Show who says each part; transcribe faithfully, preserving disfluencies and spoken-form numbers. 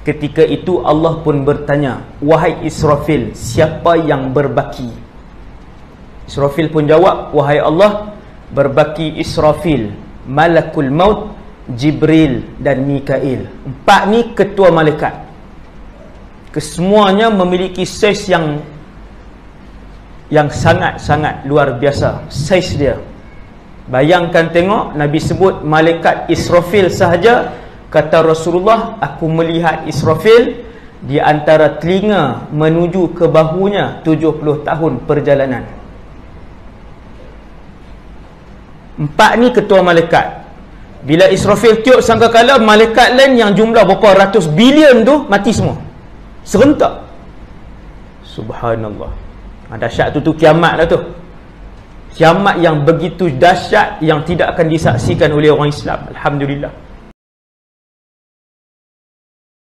Speaker 1: Ketika itu Allah pun bertanya, wahai Israfil, siapa yang berbaki? Israfil pun jawab, wahai Allah, berbaki Israfil, Malakul Maut, Jibril dan Mikail. Empat ni ketua malaikat. Kesemuanya memiliki saiz yang yang sangat-sangat luar biasa. Saiz dia, bayangkan tengok, Nabi sebut malaikat Israfil sahaja, kata Rasulullah, aku melihat Israfil di antara telinga menuju ke bahunya tujuh puluh tahun perjalanan. Empat ni ketua malaikat. Bila Israfil tiup sangkakala, malaikat lain yang jumlah berapa ratus bilion tu mati semua serentak. Subhanallah. Ha, dahsyat tu tu kiamat lah tu. Kiamat yang begitu dahsyat yang tidak akan disaksikan oleh orang Islam. Alhamdulillah.